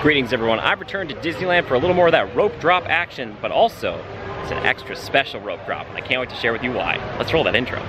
Greetings everyone, I've returned to Disneyland for a little more of that rope drop action, but also it's an extra special rope drop. I can't wait to share with you why. Let's roll that intro.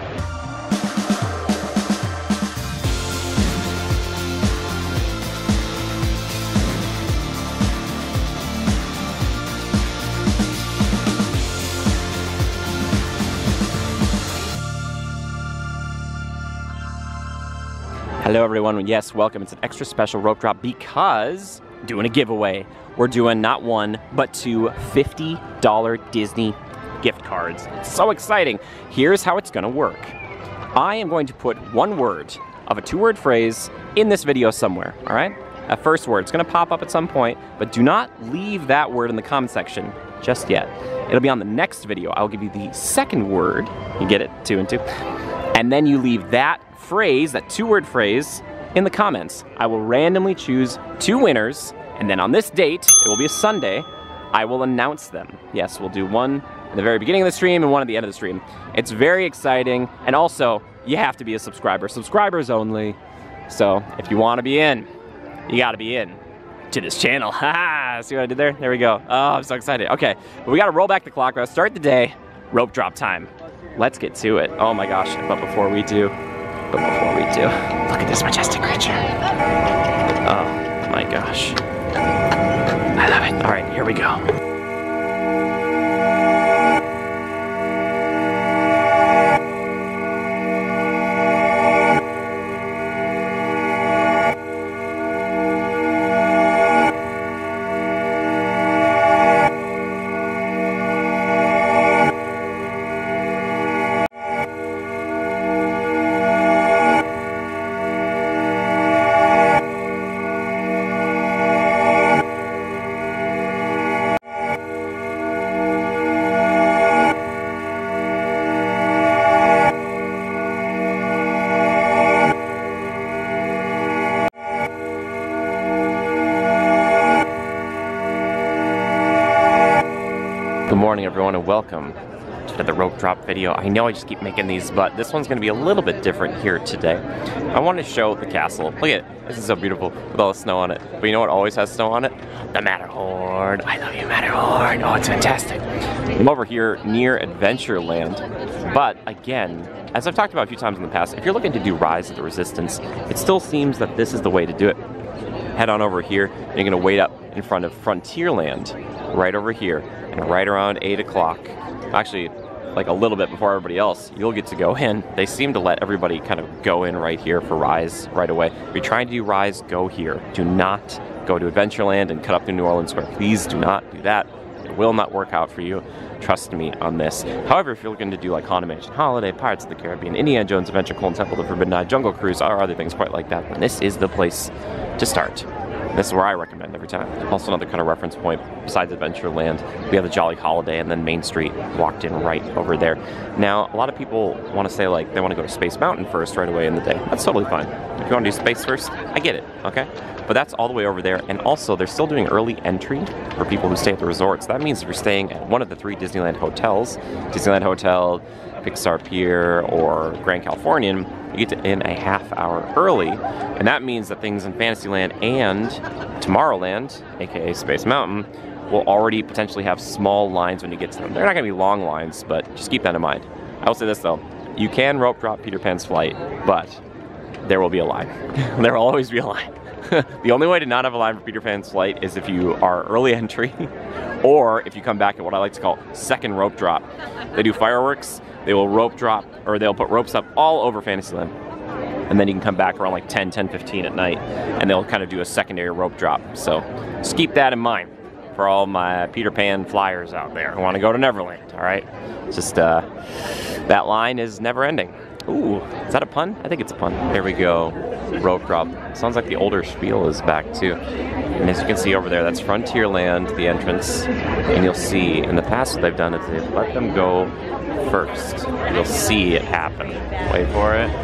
Hello everyone, yes, welcome. It's an extra special rope drop because doing a giveaway. We're doing not one, but two $50 Disney gift cards. It's so exciting. Here's how it's gonna work. I am going to put one word of a two-word phrase in this video somewhere, all right? A first word, it's gonna pop up at some point, but do not leave that word in the comment section just yet. It'll be on the next video. I'll give you the second word. You get it, two and two. And then you leave that phrase, that two-word phrase, in the comments. I will randomly choose two winners, and then on this date, it will be a Sunday, I will announce them. Yes, we'll do one at the very beginning of the stream and one at the end of the stream. It's very exciting, and also, you have to be a subscriber. Subscribers only. So, if you want to be in, you gotta be in to this channel. Haha, see what I did there? There we go. Oh, I'm so excited. Okay, but we gotta roll back the clock. We're gonna start the day. Rope drop time. Let's get to it. Oh my gosh, but before we do, look at this majestic creature. Oh my gosh. I love it. All right, here we go. Good morning everyone and welcome to the rope drop video. I know I just keep making these, but this one's going to be a little bit different here today. I want to show the castle. Look at it. This is so beautiful with all the snow on it. But you know what always has snow on it? The Matterhorn. I love you, Matterhorn. Oh, it's fantastic. I'm over here near Adventureland. But again, as I've talked about a few times in the past, if you're looking to do Rise of the Resistance, it still seems that this is the way to do it. Head on over here and you're going to wait up in front of Frontierland right over here. And right around 8 o'clock, actually like a little bit before everybody else, you'll get to go in. They seem to let everybody kind of go in right here for Rise right away. If you're trying to do Rise, go here. Do not go to Adventureland and cut up through New Orleans Square. Please do not do that. It will not work out for you. Trust me on this. However, if you're looking to do like Haunted Mansion Holiday, Pirates of the Caribbean, Indiana Jones Adventure, Golden Temple, The Forbidden Eye, Jungle Cruise, or other things quite like that, then this is the place to start. This is where I recommend every time. Also another kind of reference point, besides Adventureland, we have the Jolly Holiday and then Main Street walked in right over there. Now, a lot of people want to say like they want to go to Space Mountain first right away in the day. That's totally fine. If you want to do space first, I get it, okay? But that's all the way over there. And also, they're still doing early entry for people who stay at the resorts. That means if you're staying at one of the 3 Disneyland hotels, Disneyland Hotel, Pixar Pier, or Grand Californian, you get in a half hour early, and that means that things in Fantasyland and Tomorrowland, aka Space Mountain, will already potentially have small lines when you get to them. They're not going to be long lines, but just keep that in mind. I will say this though, you can rope drop Peter Pan's flight, but there will be a line. There will always be a line. The only way to not have a line for Peter Pan's flight is if you are early entry, or if you come back at what I like to call second rope drop. They do fireworks, they will rope drop, or they'll put ropes up all over Fantasyland. And then you can come back around like 10:15 at night, and they'll kind of do a secondary rope drop. So just keep that in mind for all my Peter Pan flyers out there who want to go to Neverland, all right? Just, that line is never ending. Ooh, is that a pun? I think it's a pun. There we go, rope drop. Sounds like the older spiel is back too. And as you can see over there, that's Frontierland, the entrance. And you'll see, in the past what they've done is they've let them go first. You'll see it happen. Wait for it.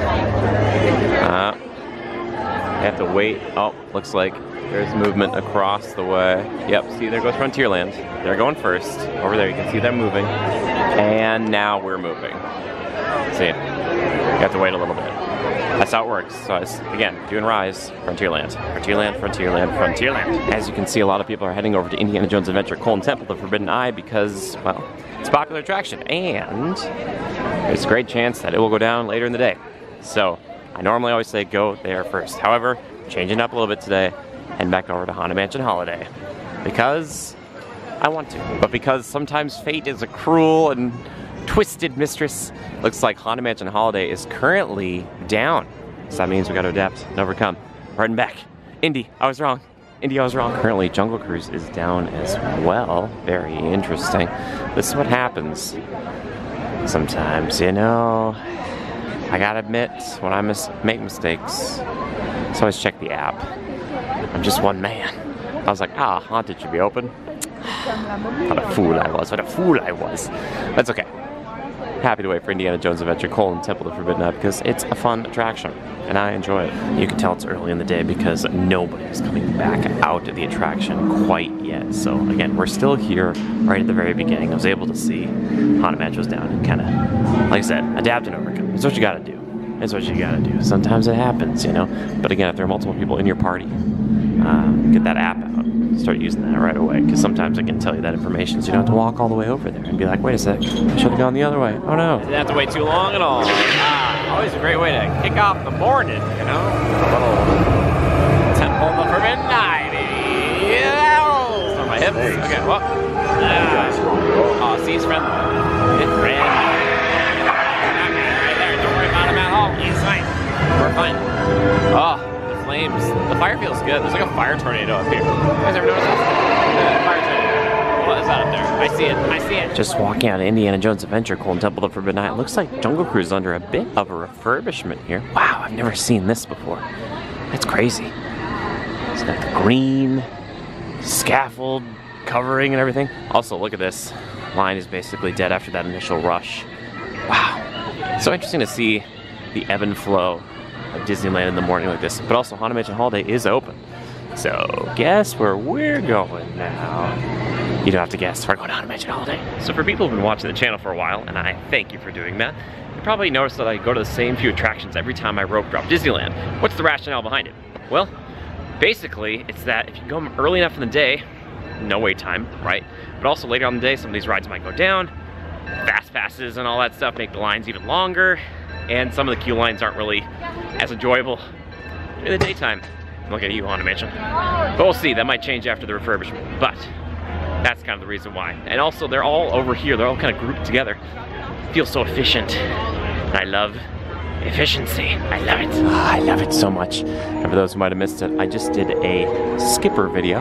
You have to wait. Oh, looks like there's movement across the way. Yep, see, there goes Frontierland. They're going first. Over there, you can see them moving. And now we're moving. See, you have to wait a little bit. That's how it works. So again, doing Rise, Frontierland, Frontierland, Frontierland, Frontierland. As you can see, a lot of people are heading over to Indiana Jones Adventure Colon Temple, the Forbidden Eye, because, well, it's a popular attraction, and there's a great chance that it will go down later in the day. So I normally always say go there first. However, changing up a little bit today, heading back over to Haunted Mansion Holiday, because I want to, but because sometimes fate is a cruel and twisted mistress. Looks like Haunted Mansion Holiday is currently down. So that means we gotta adapt and overcome. We're heading back. Indy, I was wrong. Indy, I was wrong. Currently, Jungle Cruise is down as well. Very interesting. This is what happens sometimes, you know. I gotta admit, when I make mistakes, so always check the app. I'm just one man. I was like, Haunted should be open. What a fool I was, what a fool I was. That's okay. Happy to wait for Indiana Jones Adventure Colon Temple of the Forbidden Eye because it's a fun attraction and I enjoy it. You can tell it's early in the day because nobody is coming back out of the attraction quite yet. So again, we're still here right at the very beginning. I was able to see Haunted Mansion was down and kind of, like I said, adapt and overcome. That's what you gotta do. That's what you gotta do. Sometimes it happens, you know. But again, if there are multiple people in your party, get that app out. Start using that right away, because sometimes I can tell you that information, so you don't have to walk all the way over there and be like, wait a sec, I should have gone the other way. Oh no. Didn't have to wait too long at all. Always a great way to kick off the morning, you know? A little Temple of the Forbidden Eye, baby. Yeah. It's on my hips. Okay, well. Oh, see, he's friendly. It's friendly. Right there, don't worry about him at all. He's fine. We're fine. Oh. Flames. The fire feels good. There's like a fire tornado up here. You guys ever notice this? Fire tornado. What is that up there? I see it. I see it. Just walking out of Indiana Jones Adventure Colon Temple of the Forbidden Eye. It looks like Jungle Cruise is under a bit of a refurbishment here. Wow, I've never seen this before. That's crazy. It's got the green scaffold covering and everything. Also, look at this. Line is basically dead after that initial rush. Wow. So interesting to see the ebb and flow of Disneyland in the morning like this, but also Haunted Mansion Holiday is open. So guess where we're going now? You don't have to guess, we're going to Haunted Mansion Holiday. So for people who've been watching the channel for a while, and I thank you for doing that, you probably noticed that I go to the same few attractions every time I rope drop Disneyland. What's the rationale behind it? Well, basically it's that if you go early enough in the day, no wait time, right? But also later on in the day, some of these rides might go down, fast passes and all that stuff make the lines even longer, and some of the queue lines aren't really as enjoyable in the daytime. Look at you, Haunted Mansion. But we'll see, that might change after the refurbishment, but that's kind of the reason why. And also, they're all over here, they're all kind of grouped together. It feels so efficient, and I love efficiency. I love it. I love it so much. And for those who might have missed it, I just did a skipper video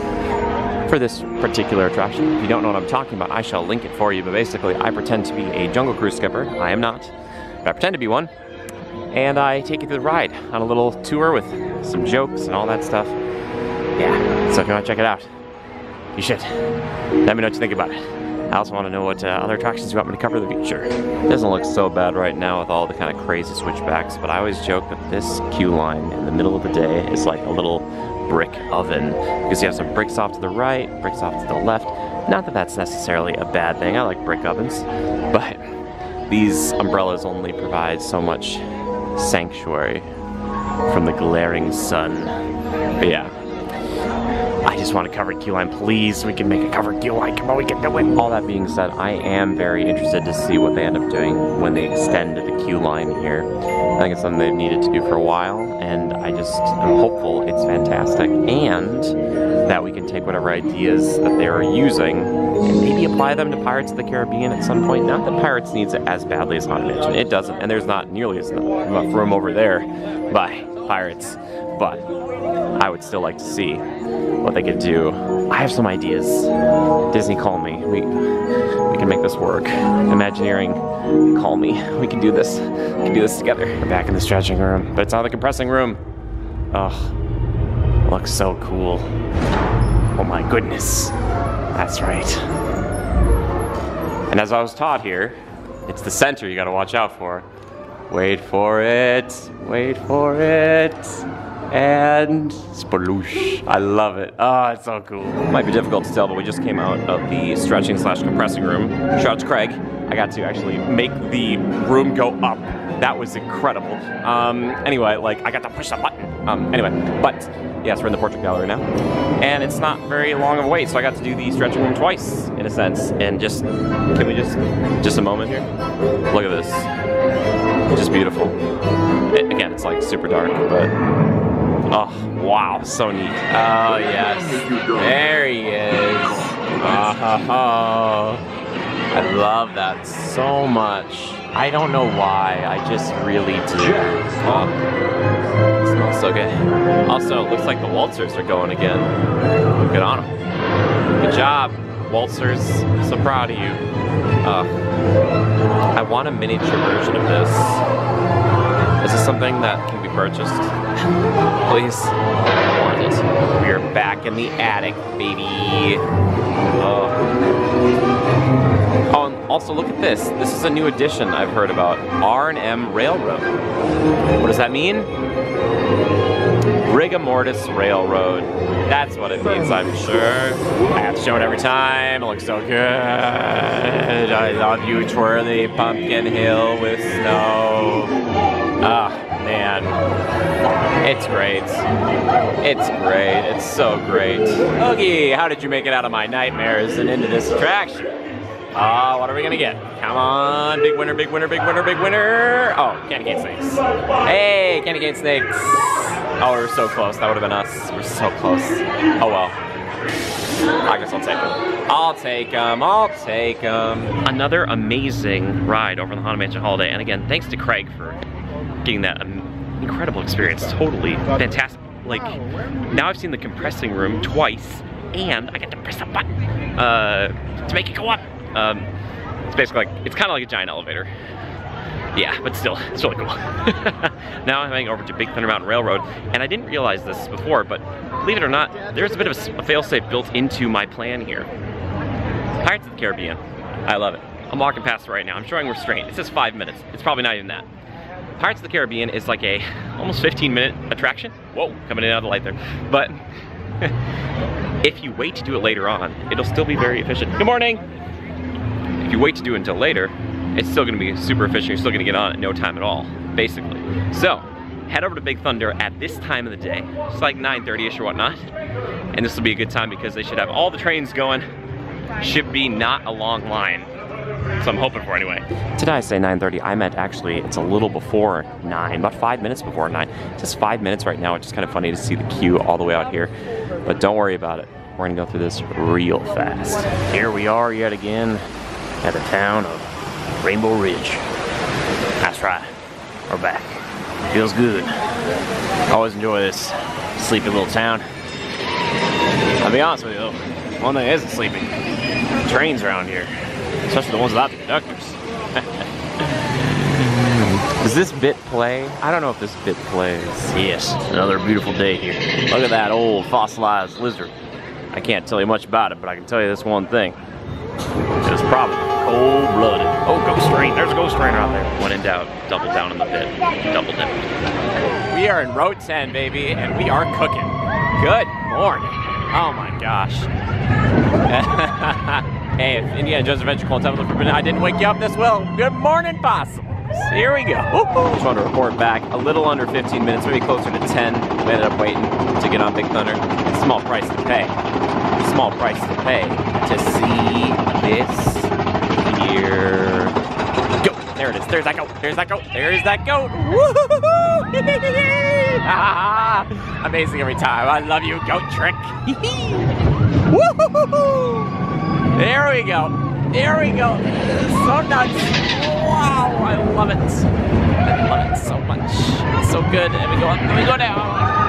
for this particular attraction. If you don't know what I'm talking about, I shall link it for you, but basically, I pretend to be a Jungle Cruise skipper. I am not. I pretend to be one, and I take you through the ride on a little tour with some jokes and all that stuff. Yeah, so if you want to check it out, you should. Let me know what you think about it. I also want to know what other attractions you want me to cover in the future. It doesn't look so bad right now with all the kind of crazy switchbacks, but I always joke that this queue line in the middle of the day is like a little brick oven, because you have some bricks off to the right, bricks off to the left. Not that that's necessarily a bad thing, I like brick ovens, but these umbrellas only provide so much sanctuary from the glaring sun. But yeah, I just want a covered queue line, please. We can make a covered queue line, come on, we can do it. All that being said, I am very interested to see what they end up doing when they extend the queue line here. I think it's something they've needed to do for a while, and I just am hopeful it's fantastic, and that we can take whatever ideas that they are using and maybe apply them to Pirates of the Caribbean at some point. Not that Pirates needs it as badly as Haunted Mansion. It doesn't, and there's not nearly enough room over there by Pirates, but I would still like to see what they could do. I have some ideas. Disney, call me. We can make this work. Imagineering, call me. We can do this. We can do this together. We're back in the stretching room, but it's not the compressing room. Oh, looks so cool. Oh my goodness. That's right. And as I was taught here, it's the center you gotta watch out for. Wait for it. Wait for it. And sploosh. I love it. Oh, it's so cool. Might be difficult to tell, but we just came out of the stretching / compressing room. Shout out to Craig. I got to actually make the room go up That was incredible. Anyway, like, I got to push the button. Anyway, but yes, we're in the portrait gallery now. And it's not very long of a wait, so I got to do the stretching room twice, in a sense. And just, can we just a moment here? Look at this. Just beautiful. Again, it's like super dark, but, oh, wow, so neat. Oh, yes. There he is. Oh, I love that so much. I don't know why, I just really do. Oh, it smells so good. Also, it looks like the waltzers are going again. Good on them. Good job, waltzers. So proud of you. I want a miniature version of this. Is this something that can be purchased? Please? I want it. We are back in the attic, baby. Oh, and also look at this. This is a new addition I've heard about. R&M Railroad. What does that mean? Rigor Mortis Railroad. That's what it means, I'm sure. I have to show it every time. It looks so good. I love you, twirly pumpkin hill with snow. Ah, man. It's great. It's great. It's so great. Oogie, how did you make it out of my nightmares and into this attraction? What are we gonna get? Come on, big winner, big winner, big winner, big winner. Oh, candy cane snakes. Hey, candy cane snakes. Oh, we were so close. That would have been us. We're so close. Oh well. I guess I'll take them. I'll take them. I'll take them. Another amazing ride over the Haunted Mansion Holiday. And again, thanks to Craig for getting that incredible experience. Totally fantastic. Like, now I've seen the compressing room twice, and I get to press a button to make it go up. It's basically like, it's kind of like a giant elevator. Yeah, but still, it's really cool. Now I'm heading over to Big Thunder Mountain Railroad, and I didn't realize this before, but believe it or not, there's a bit of a fail-safe built into my plan here. Pirates of the Caribbean. I love it. I'm walking past it right now. I'm showing restraint. It says 5 minutes. It's probably not even that. Pirates of the Caribbean is like a almost 15-minute attraction. Whoa, coming in out of the light there. But if you wait to do it later on, it'll still be very efficient. Good morning! If you wait to do it until later, it's still gonna be super efficient. You're still gonna get on at no time at all, basically. So, head over to Big Thunder at this time of the day. It's like 9:30ish or whatnot. And this will be a good time because they should have all the trains going. Should be not a long line. So I'm hoping for anyway. Did I say 9:30? I meant actually it's a little before 9, about 5 minutes before 9. It's just 5 minutes right now, which is kind of funny to see the queue all the way out here. But don't worry about it. We're gonna go through this real fast. Here we are yet again at the town of Rainbow Ridge. That's right, we're back. Feels good. I always enjoy this sleepy little town. I'll be honest with you though, one thing isn't sleeping. Trains around here. Especially the ones without the conductors. Does this bit play? I don't know if this bit plays. Yes, another beautiful day here. Look at that old fossilized lizard. I can't tell you much about it, but I can tell you this one thing. It's probably cold-blooded. Oh, ghost train. There's a ghost train out there. When in doubt, double down on the bit. Double dip. We are in row 10, baby, and we are cooking. Good morning. Oh my gosh. Hey, if Indiana Jones Adventure Clone Temple for I didn't wake you up this well. Good morning, possums. Here we go. Just want to report back. A little under 15 minutes, maybe closer to 10. We ended up waiting to get on Big Thunder. Small price to pay. Small price to pay to see this here. Go. There it is. There's that goat. There's that goat. There's that goat. Amazing every time. I love you, goat trick. There we go. There we go. So nuts. Wow, I love it. I love it so much. It's so good. And we go up and we go down.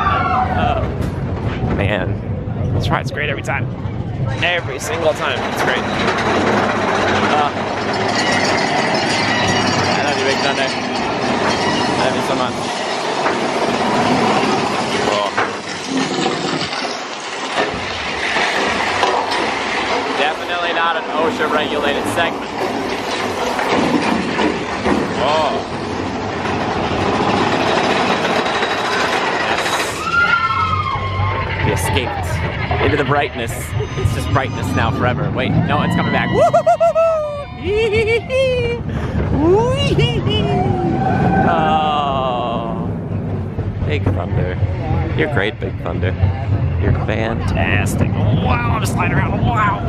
Man. That's right, it's great every time. Every single time. It's great. I love you, Big Thunder. I love you so much. Definitely not an OSHA-regulated segment. Oh. Yes. We escaped into the brightness. It's just brightness now forever. Wait, no, it's coming back. Oh, Big Thunder. You're great, Big Thunder. You're fantastic. Wow, I'm sliding around. Wow.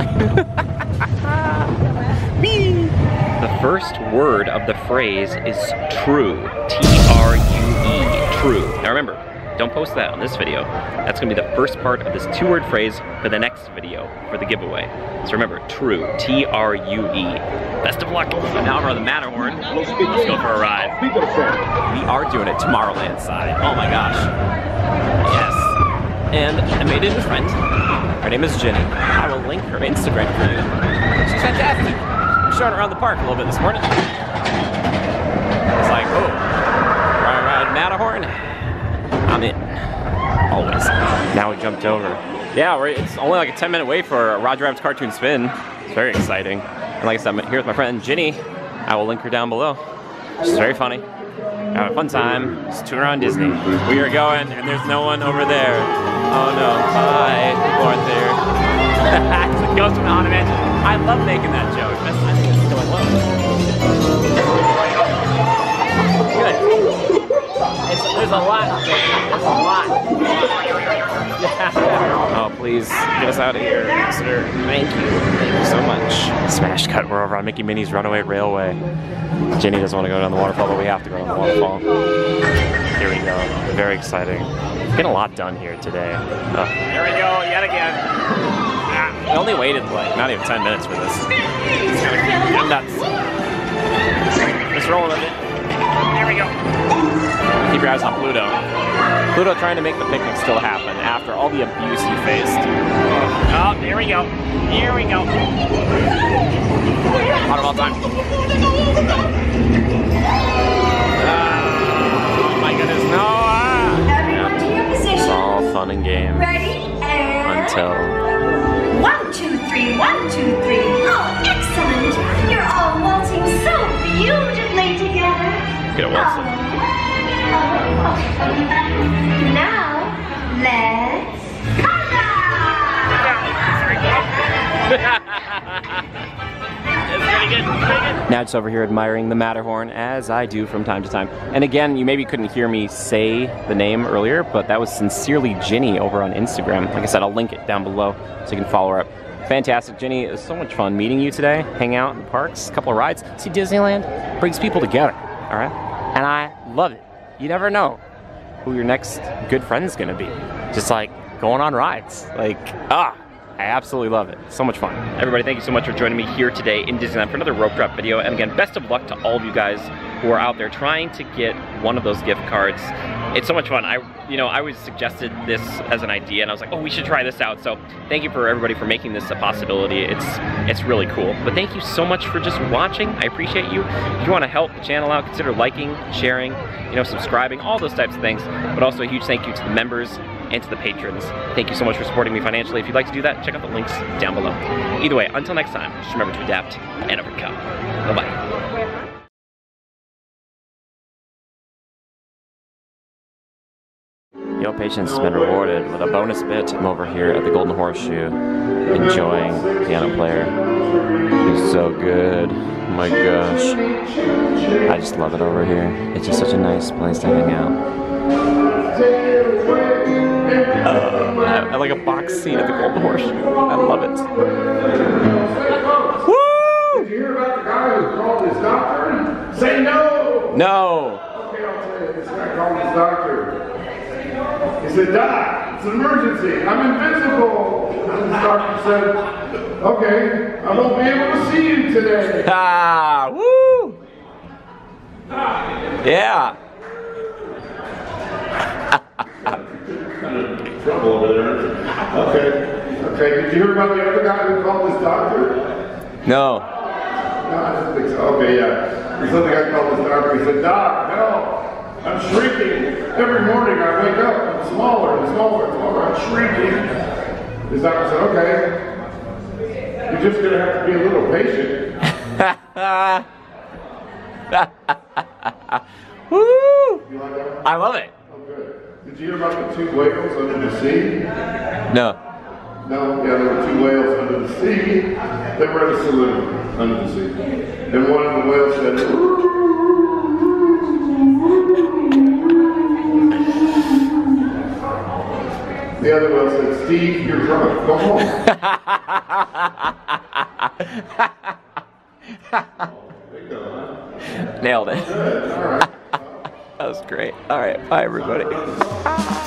The first word of the phrase is true. T-R-U-E, true. Now remember, don't post that on this video. That's gonna be the first part of this 2-word phrase for the next video for the giveaway. So remember, true, T-R-U-E. Best of luck. Now we're on the Matterhorn. Let's go for a ride. We are doing it Tomorrowland side. Oh my gosh. Yes. And I made a new friend. Her name is Jenny. I will link her Instagram for you. She's fantastic. I'm showing her around the park a little bit this morning. It's like, oh, ride Matterhorn. I'm in. Always. Now we jumped over. Yeah, it's only like a 10-minute wait for Roger Rabbit's Cartoon Spin. It's very exciting. And like I said, I'm here with my friend Ginny. I will link her down below. She's very funny. Have a fun time. Just touring around Disney. We are going, and there's no one over there. Oh no. Hi. People aren't there. It's a ghost from the Haunted Mansion. I love making that joke. I think it's still well. Good. There's a lot. There's a lot. Yeah. Oh, please get us out of here, sir. Thank you. Thank you so much. Smash cut. We're over on Mickey Minnie's Runaway Railway. Jenny doesn't want to go down the waterfall, but we have to go down the waterfall. Here we go. Very exciting. Getting a lot done here today. There we go, yet again. We only waited like not even 10 minutes for this. It's kind of get nuts. Just rolling with it. There we go. Keep your eyes on Pluto. Pluto trying to make the picnic still happen after all the abuse he faced. Oh, here we go. Here we go. Out of all time. Oh my goodness, no! Everyone to your position. It's all fun and games. Ready? And until 1, 2, 3, 1, 2, 3. Oh, excellent! You're all waltzing so beautifully together. get a waltz. Now, let's Now it's over here admiring the Matterhorn, as I do from time to time. And again, you maybe couldn't hear me say the name earlier, but that was Sincerely Ginny over on Instagram. Like I said, I'll link it down below so you can follow her up. Fantastic, Ginny. It was so much fun meeting you today. Hang out in the parks, a couple of rides. See, Disneyland brings people together, all right? And I love it. You never know who your next good friend's gonna be. Just like going on rides. Like, I absolutely love it. So much fun. Everybody, thank you so much for joining me here today in Disneyland for another rope drop video. And again, best of luck to all of you guys who are out there trying to get one of those gift cards. It's so much fun. I was suggested this as an idea, and I was like, oh, we should try this out. So thank you for everybody for making this a possibility. It's really cool. But thank you so much for just watching. I appreciate you. If you want to help the channel out, consider liking, sharing, subscribing, all those types of things. But also a huge thank you to the members and to the patrons. Thank you so much for supporting me financially. If you'd like to do that, check out the links down below. Either way, until next time, just remember to adapt and overcome. Bye-bye. Your patience has been rewarded with a bonus bit. I'm over here at the Golden Horseshoe, enjoying piano player. He's so good. Oh my gosh. I just love it over here. It's just such a nice place to hang out. I like a box seat at the Golden Horseshoe. I love it. Woo! Did you hear about the guy who called his doctor? Say no! No! Okay, I'll tell you. This guy called his doctor. He said, Doc, it's an emergency. I'm invisible. And the doctor said, okay, I won't be able to see you today. Ah! Woo! Yeah! Trouble over there. Okay, did you hear about the other guy who called his doctor? No. No, I don't think so. Okay, yeah. There's another guy called his doctor. He said, Doc, help. I'm shrinking. Every morning I wake up, I'm smaller and smaller and smaller. I'm shrinking. His doctor said, okay, you're just going to have to be a little patient. Woo! You like that? I love it. Oh, good. Did you hear about the 2 whales under the sea? No. No, yeah, there were 2 whales under the sea. They were at a saloon under the sea. And one of the whales said, The other one said, Steve, you're drunk. Go home. There you go, huh? Nailed it. Good. All right. That was great. All right, bye everybody.